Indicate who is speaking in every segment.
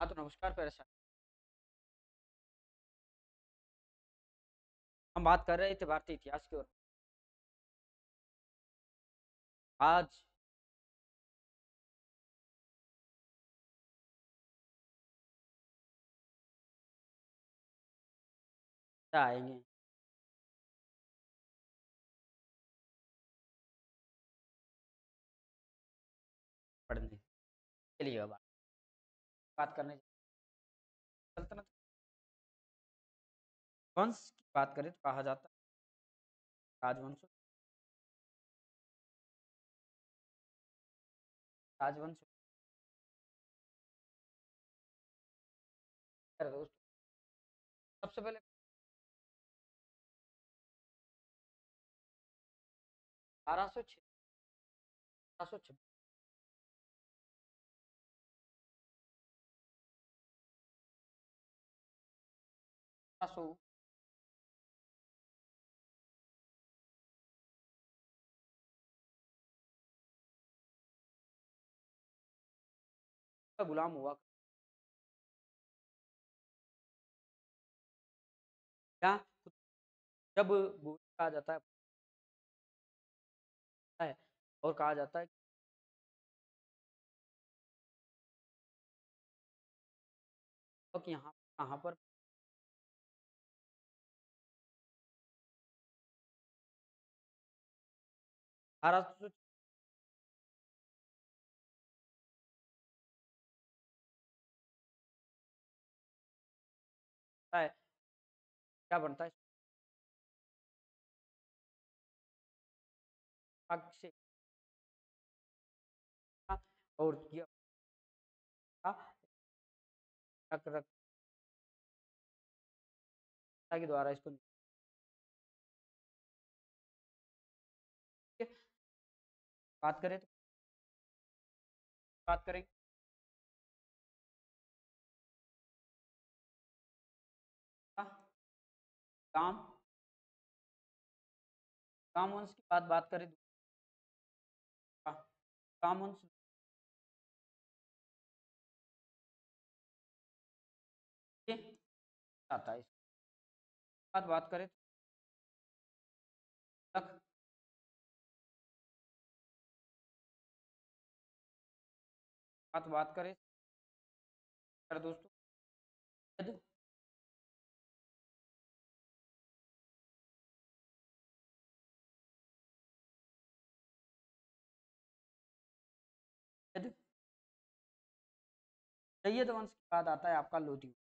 Speaker 1: हाँ, तो नमस्कार परेशान। हम बात कर रहे थे भारतीय इतिहास की ओर। आज क्या आएंगे पढ़ने के लिए बात करने सल्तनत वंश की बात करें तो कहा जाता है राजवंश। राजवंश मेरे दोस्त, सबसे पहले 1206 1226 का गुलाम हुआ। क्या जब कहा जाता है और कहा जाता है कि यहाँ पर महाराष्ट्र है क्या बनता है से और किया के द्वारा इसको बात करें तो बात करें काम काम वंश की बात करें काम वंश के आता है। इसके बाद बात करें तक बात करें मेरे दोस्तों यदि यदि सैयद वंश के बाद आता है आपका लोधी।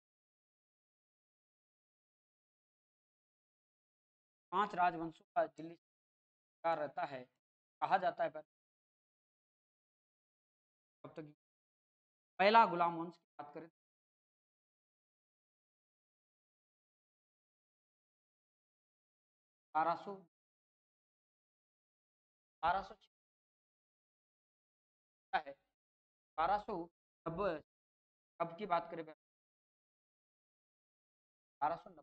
Speaker 1: 5 राजवंशों का दिल्ली सरकार रहता है। कहा जाता है अब तक पहला गुलाम वंश की बात करें 1200 1200 है 1290 कब की बात करें 1290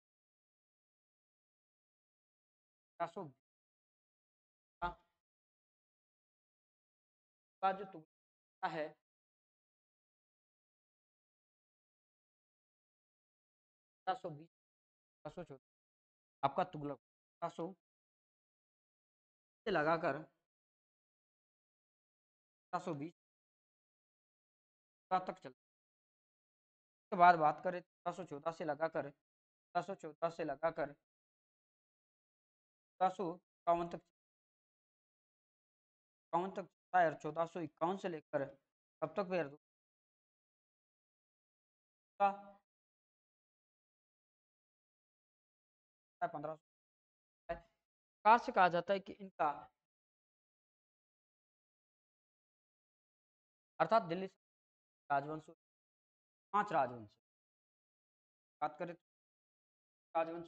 Speaker 1: का जो तुगलक है 1220 1214 आपका तुगलक 1200 से लगाकर 1220 तक चलता। उसके बाद बात करें 1214 से लगाकर 1214 से लगाकर 1451 तक 51 तक चलता है और 1451 से लेकर तब तक फिर का 1500 कार से कहा जाता है कि इनका अर्थात दिल्ली राजवंश 5 राजवंश बात करें तो राजवंश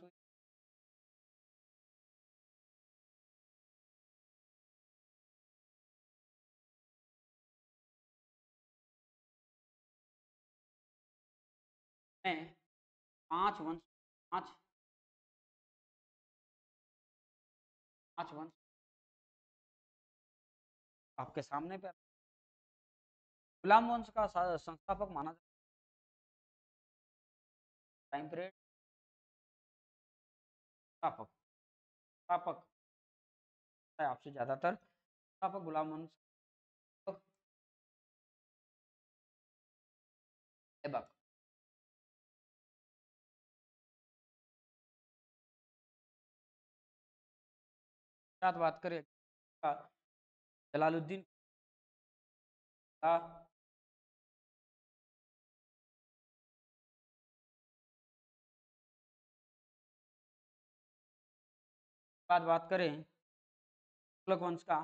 Speaker 1: में 5 वंश 5 5 वंश आपके सामने पे गुलाम वंश का संस्थापक माना जाता टाइम पीरियड स्थापक स्थापक है आपसे ज्यादातर स्थापक गुलाम मोहम्मद ऐबक। साथ बात करें जलालुद्दीन का बाद बात करें तुगलक वंश का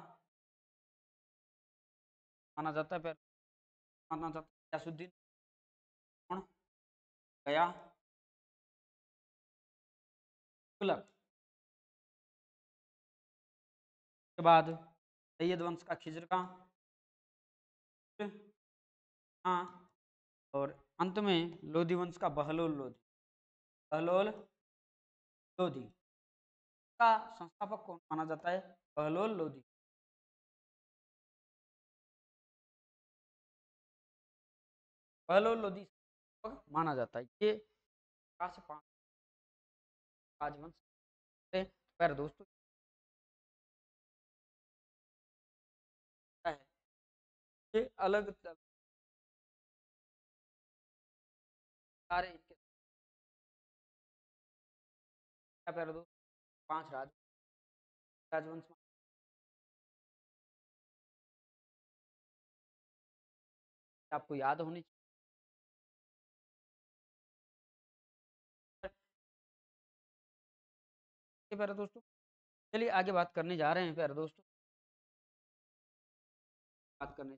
Speaker 1: माना जाता है माना जाता है गयासुद्दीन कौन गया तुगलक। के बाद सैयद वंश का खिजर का हाँ, और अंत में लोधी वंश का बहलोल लोधी। बहलोल लोधी का संस्थापक कौन माना जाता है? बहलोल लोधी। बहलोल लोधी माना जाता है। ये 4 से 5 राजवंश पर दोस्तों है ये अलग सारे इनके प्यारे दोस्त 5 राजवंश आपको याद होनी चाहिए प्यारे दोस्तों। चलिए आगे बात करने जा रहे हैं प्यारे दोस्तों। बात करने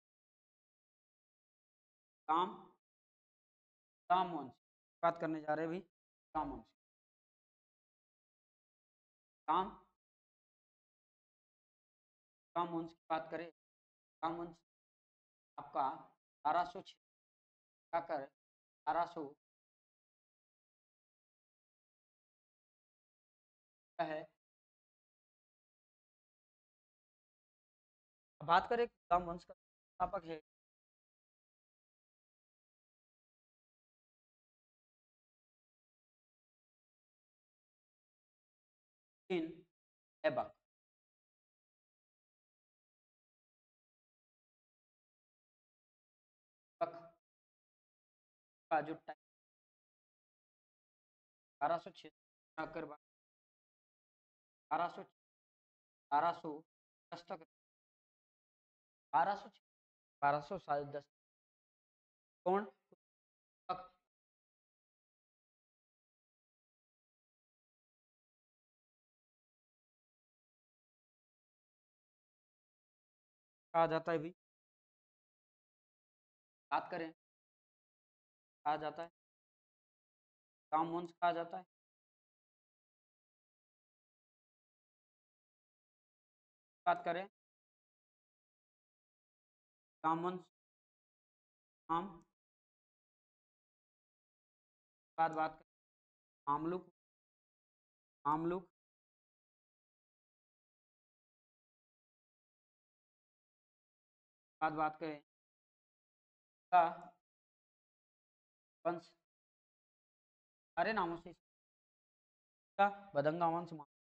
Speaker 1: काम काम वंश बात करने जा रहे हैं भाई। काम वंश काम काम वंश की बात करें। काम वंश आपका 1206 कर 1200 है। बात करें काम वंश का संस्थापक है इन ऐबक। ऐबक का जो टाइम 1206 कर 1200 1200 तक 1200 1200 साल 10 कौन तक कहा जाता है भी। बात करें कहा जाता है काम वंश कहा जाता है। बात करें काम वंश काम बात करें मामलुक मामलुक बात करें का वंश सारे नामों से का बदंगा वंश।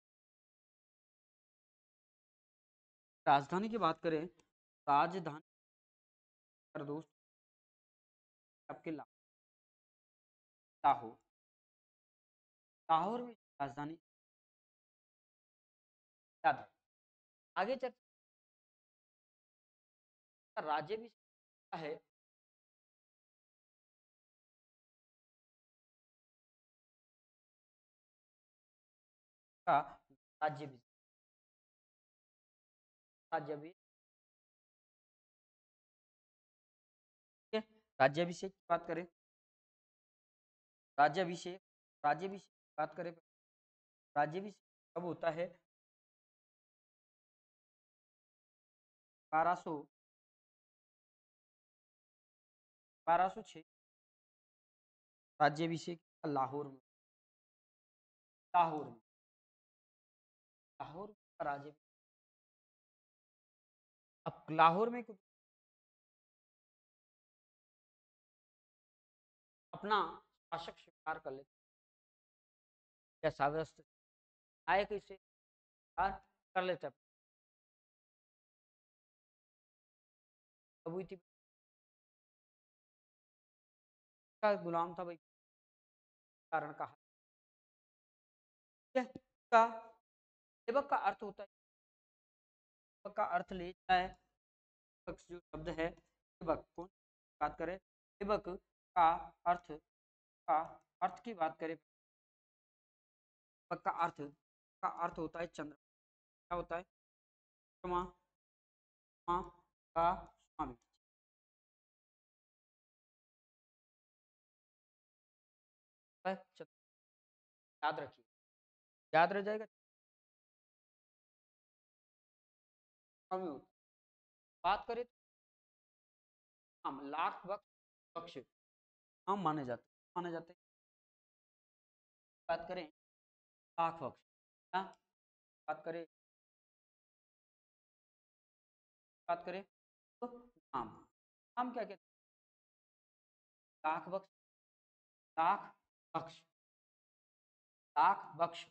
Speaker 1: राजधानी की बात करें राजधानी पर दोस्त आपके लाहौर लाहौर में राजधानी याद है। आगे चर्चा राज्य भी है का राज्य भी राज्य राज्याभिषेक की बात करें राज्याभिषेक राज्याभिषेक की बात करें राज्याभिषेक कब होता है? 1206 राज्याभिषेक लाहौर में लाहौर में लाहौर का राज्य अब लाहौर में अपना शासक स्वीकार कर लेते या साव्यस्त नायक इसे स्वीकार कर लेते अबू इतिबारी का गुलाम था भाई, कारण कहा ठीक है। का सेवक का अर्थ होता है, सेवक का अर्थ लेता है जो शब्द है सेवक, कौन बात करें सेवक का अर्थ, का अर्थ की बात करें, सेवक का अर्थ होता है चंद्र, क्या होता है चंद्रमा, माँ का स्वामी, याद रखिए, याद रह जाएगा स्वामी होता है। बात करें तो हम लाख बख्श हम माने जाते हैं, बात करें लाख बख्श क्या, बात करें तो नाम, नाम क्या कहते हैं, लाख बख्श, लाख बख्श, लाख बख्श,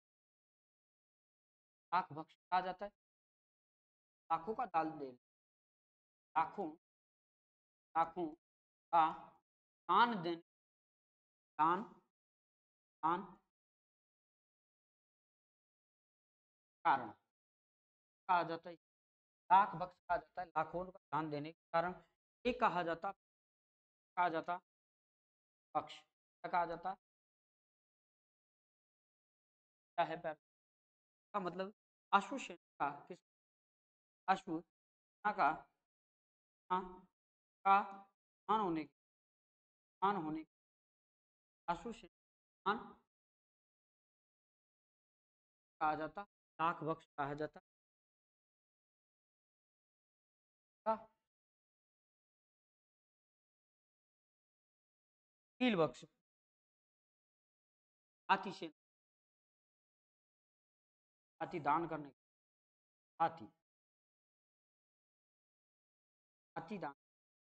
Speaker 1: लाख बख्श कहा जाता है, लाखों का दान दे, लाखों, लाखों का दान देने, दान, दान कारण कहा जाता है, लाख बख्श कहा जाता है लाखों का दान देने के कारण, ये कहा जाता पक्ष, क्या कहा जाता, क्या है पैर का मतलब अश्व सेना का, किस अश्व सेना का, हाँ, का मान होने अश्व सेना कहा जाता, लाख बख्श कहा जाता का, कील बख्श, हाथी से, हाथी दान करने, हाथी, हाथी दान,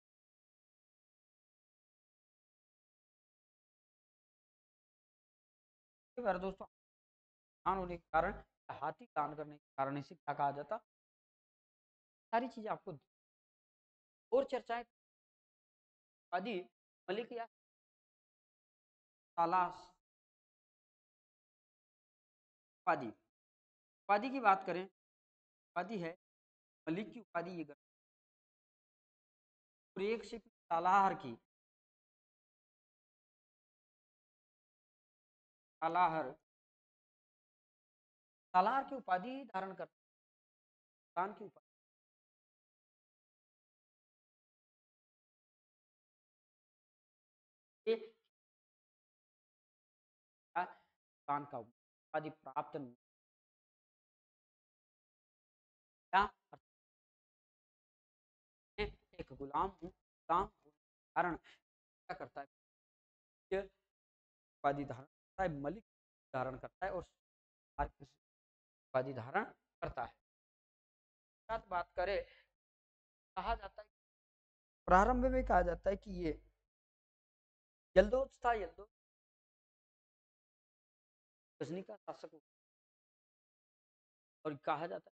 Speaker 1: बार दोस्तों दान होने के कारण, हाथी दान करने के कारण इसे क्या कहा जाता, सारी चीजें आपको और चर्चाएं आदि मलिक या तालाश उपाधि, उपाधि की बात करें, उपाधि है मलिक की उपाधि ये और एक से तालाहर की, तालाहर, तालाहर की उपाधि धारण कर, सुल्तान की उपाधि, ये सुल्तान का उपाधि प्राप्त नहीं, क्या मैं एक गुलाम हूँ, गुलाम होने के कारण क्या करता है, ये उपाधि धारण करता है, मलिक धारण करता है और हर किसी उपाधि धारण करता है। साथ बात करें, कहा जाता है प्रारंभ में कहा जाता है कि ये यल्दोज था, यल्दोज गजनी का शासक और कहा जाता है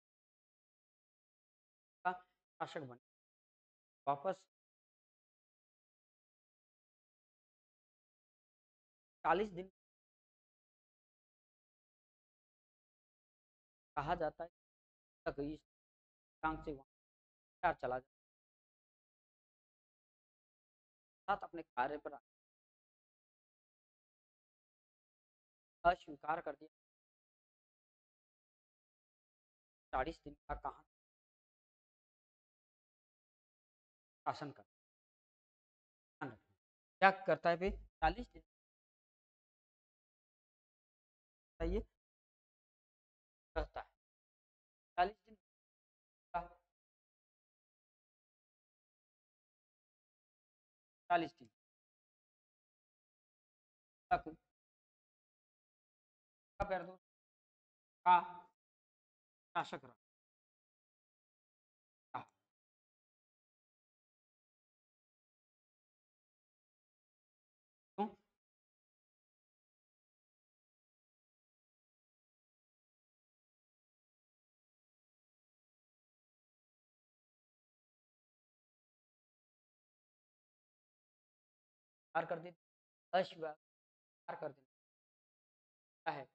Speaker 1: का शासक बने, वापस 40 दिन कहा जाता है तक इस टांग से वहां चला जाता, साथ अपने कार्य पर अस्वीकार कर दिया, 40 दिन का कहा शासन कर, क्या करता है फिर 40 दिन ये रहता है, 40 दिन का, 40 दिन तक का पैर दो का शासक रहा, क्यों पार कर देती, अश्व पार कर देती, क्या है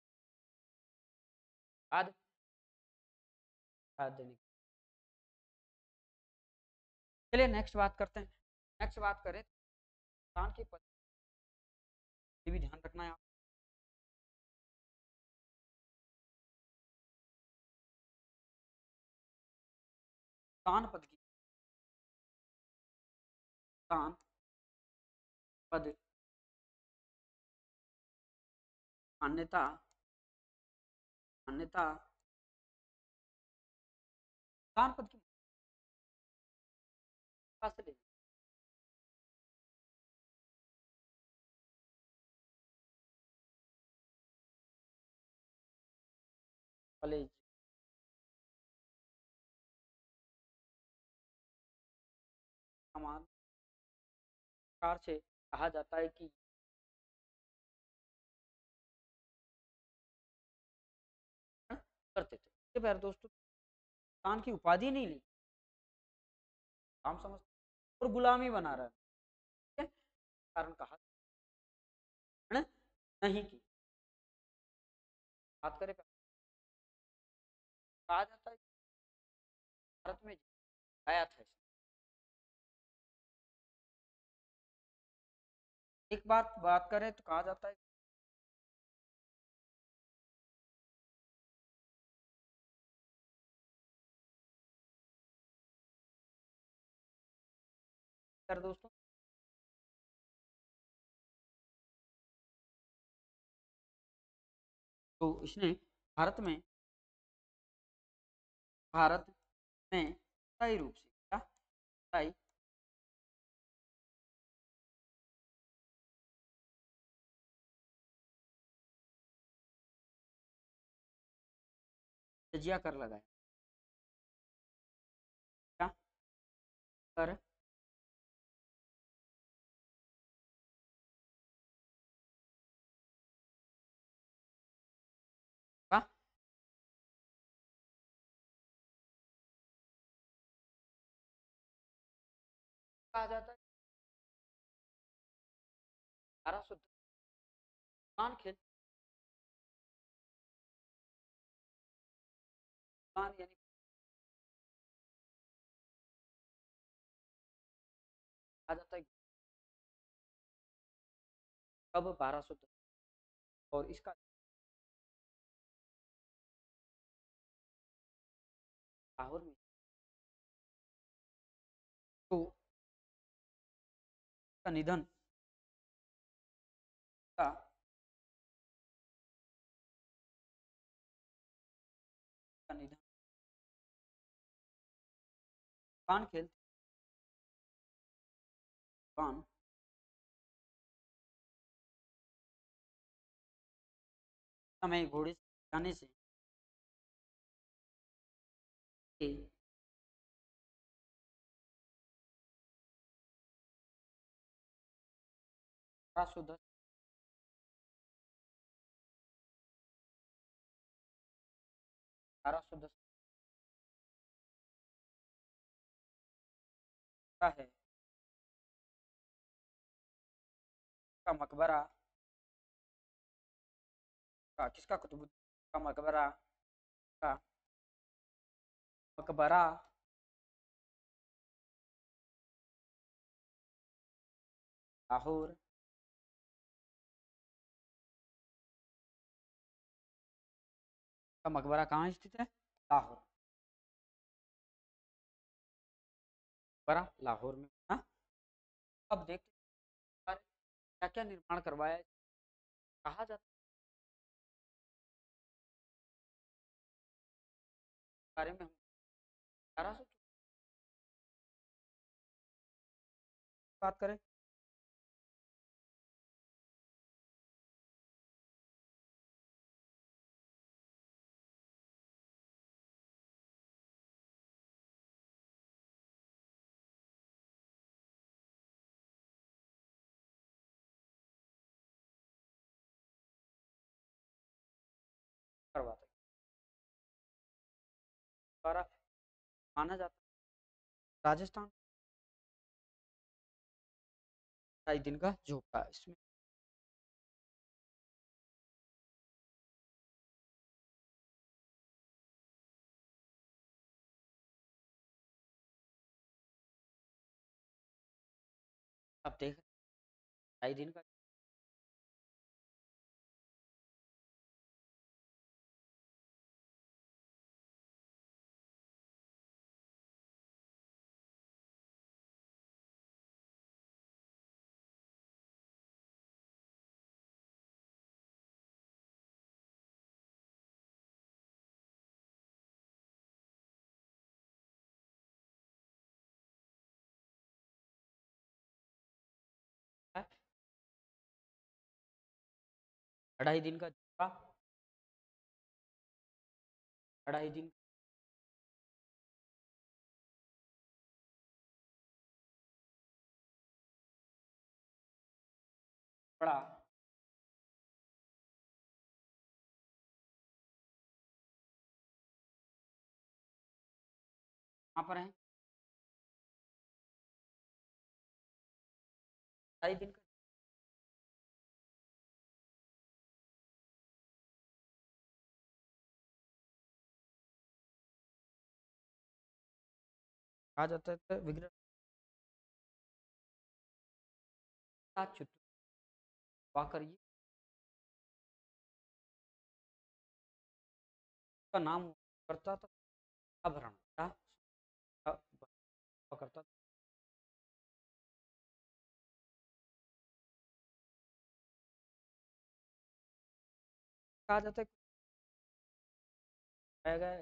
Speaker 1: खाद, खाद देने की। चलिए नेक्स्ट बात करते हैं। नेक्स्ट बात करें किसान की पद्धति भी ध्यान रखना है आप। किसान पद की, किसान पद मान्यता, मान्यता किसान पद की कहाँ से लेनी? कॉलेज, समान प्रकार से कहा जाता है कि करते थे। इसके प्यारे दोस्तों, किसान की उपाधि नहीं ली, काम समझ और गुलामी बना रहा है, ठीक है? कारण कहा है ना? नहीं की बात करें, कहा जाता है भारत में आया था। एक बात बात करें तो कहा जाता है प्यारे दोस्तों, तो इसने भारत में, भारत में स्थायी रूप से क्या, स्थायी तजिया कर लगाया, क्या कर का कहा जाता है 1810 किसान खेल, किसान यानी कहा जाता है कब 1210, और इसका लाहौर में, तो का निधन का का निधन किसान खेल, किसान समय घोड़े से जाने से के 1810, 1810 का है का मकबरा, का किसका, कुतुबुद्दीन का मकबरा, का मकबरा लाहौर, का मकबरा कहाँ स्थित है, लाहौर, मकबरा लाहौर में। हाँ, अब देखते हैं क्या क्या निर्माण करवाया है। कहा जाता है इस बारे में हम 1800 बात करें, करवाते हैं द्वारा माना जाता है राजस्थान ढाई दिन का झोपड़ा इसमें आप देख ढाई दिन का है। ढाई दिन का झोपड़ा, ढाई दिन बड़ा कहाँ पर है? ढाई दिन का कहा जाता है तो विग्रह चित्र करिए का नाम करता था आभरण क्या करता था? कहा जाता है पाया गया है,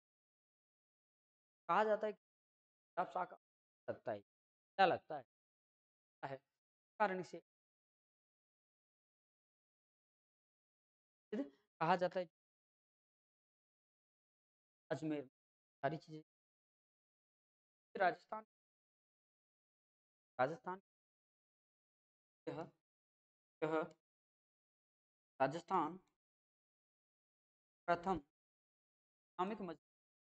Speaker 1: कहा जाता है कि आप शाका लगता है क्या लगता है कारण से कहा जाता है अजमेर सारी चीजें राजस्थान राजस्थान यह यह राजस्थान प्रथम इस्लामिक मस्जिद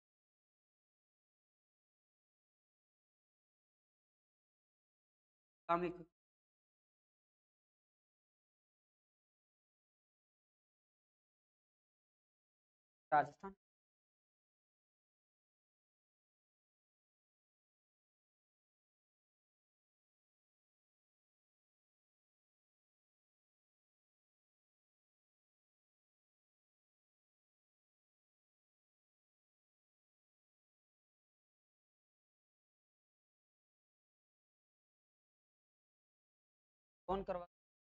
Speaker 1: इस्लामिक राजस्थान कौन करवा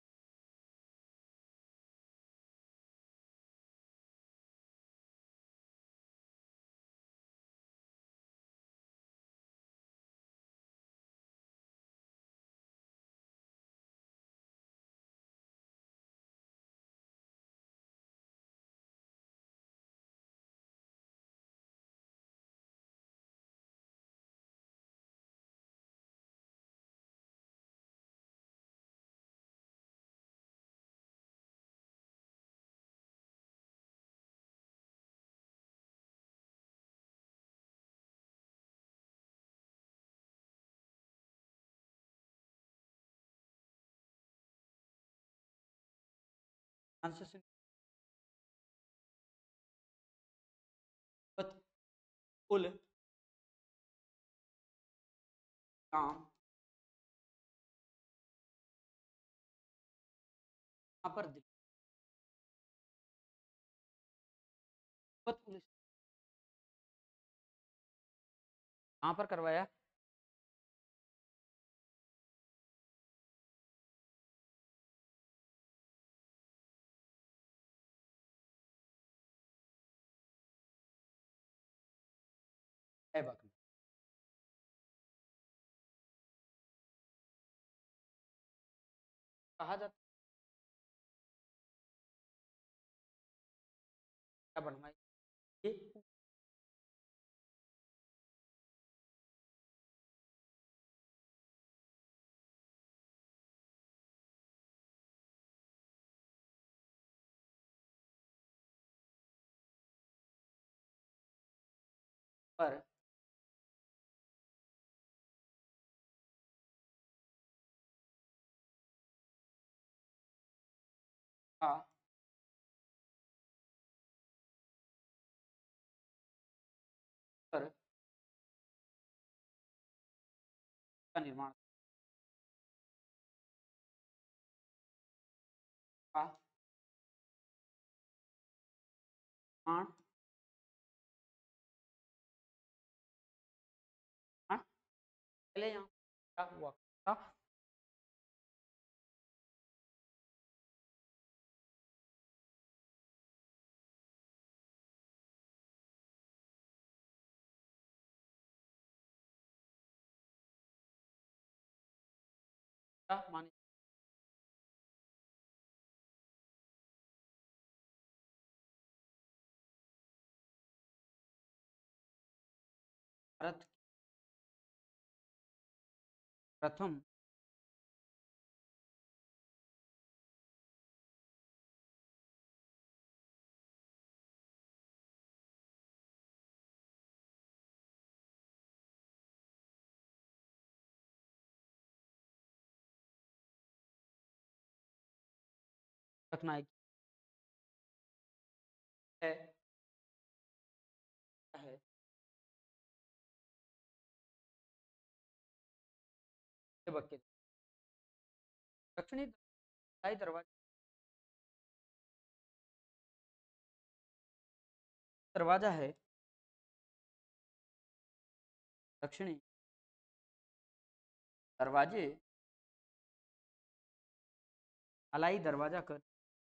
Speaker 1: फ्रांसिस उल काम यहाँ पर दिलबत उल कहाँ पर करवाया ऐबक में कहा जाता है बनवाई ये पर का कर का निर्माण का निर्माण हाँ, पहले यहाँ क्या हुआ था? क्या माने भारत की प्रथम रखना है ऐबक के दक्षिणी शाही दरवाजा दरवाजा है दक्षिणी दरवाजे अलाई दरवाजा कर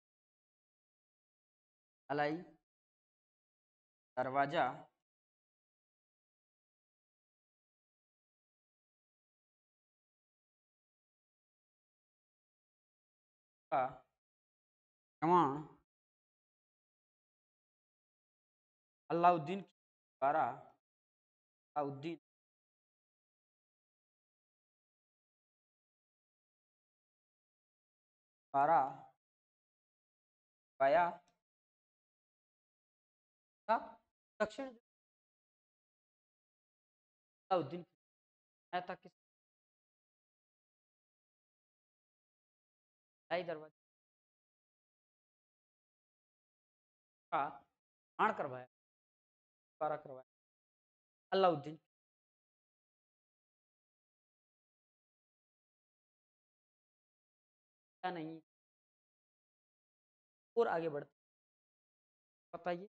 Speaker 1: अलाई दरवाजा का निर्माण अलाउद्दीन द्वारा अलाउद्दीन द्वारा पाया था। दक्षिण अलाउद्दीन आया था किस अलाई दरवाजा का निर्माण करवाया द्वारा करवाया अलाउद्दीन क्या नहीं और आगे बढ़ते बताइए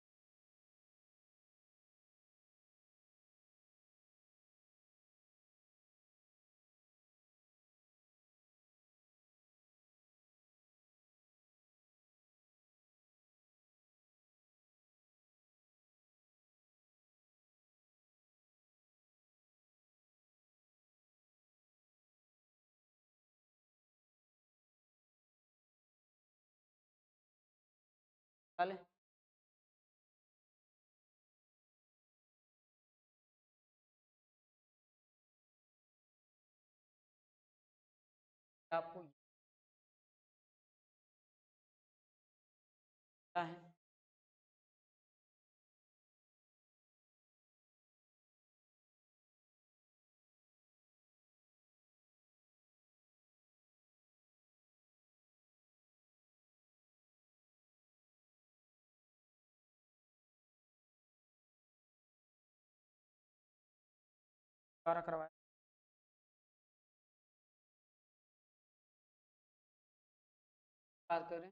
Speaker 1: चले आपको क्या है द्वारा करवाया बात करें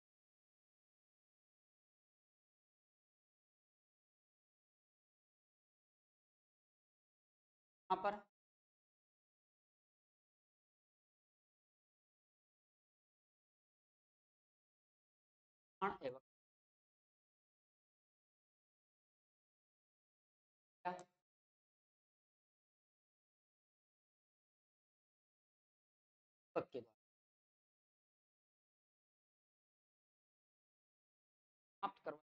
Speaker 1: यहाँ पर निर्माण एवं क्या ऐबक के द्वारा समाप्त करवाया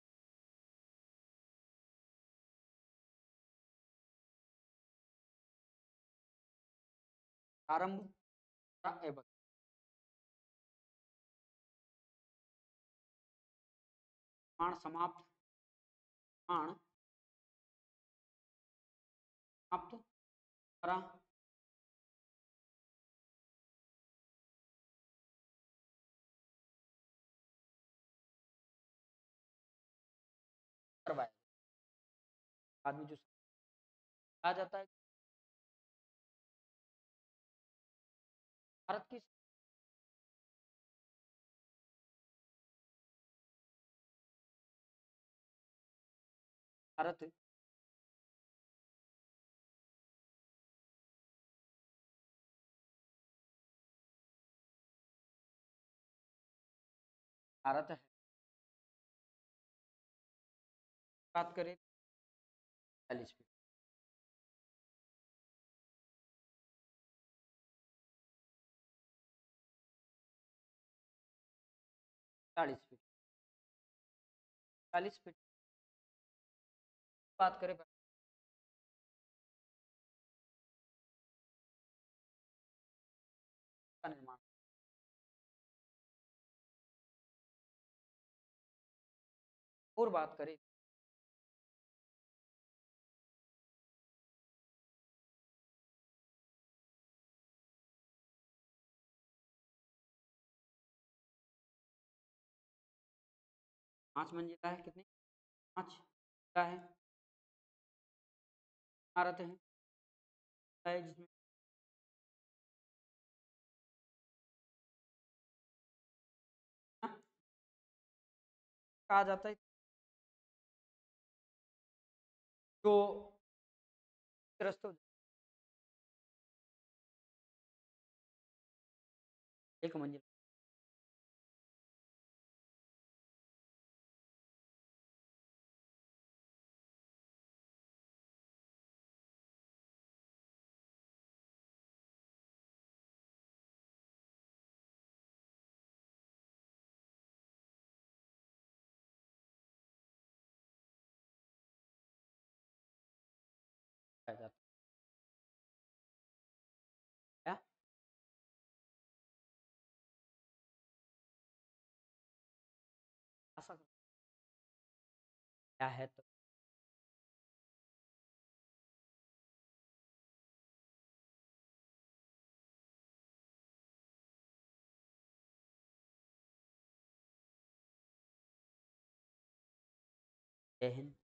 Speaker 1: प्रारंभ ऐबक निर्माण समाप्त निर्माण समाप्त करा आदमी जो कहा जाता है भारत की भारत भारत है बात करें 40 फीट। 40 फीट। 40 फीट बात करें का निर्माण और बात करें 5 मंजिला है कितनी 5 है इमारत है जिसमें कहा जाता है जो ग्रस्त हो 1 मंजिल पाया जाता है ऐसा क्या है तो जय हिंद।